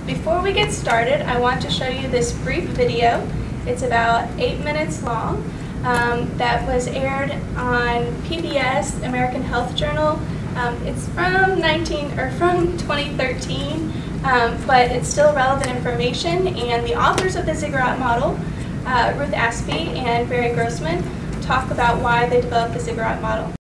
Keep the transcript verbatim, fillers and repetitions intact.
Before we get started, I want to show you this brief video. It's about eight minutes long. Um, that was aired on P B S, American Health Journal. Um, it's from nineteen or from twenty thirteen, um, but it's still relevant information. And the authors of the Ziggurat model, uh, Ruth Aspey and Barry Grossman, talk about why they developed the Ziggurat model.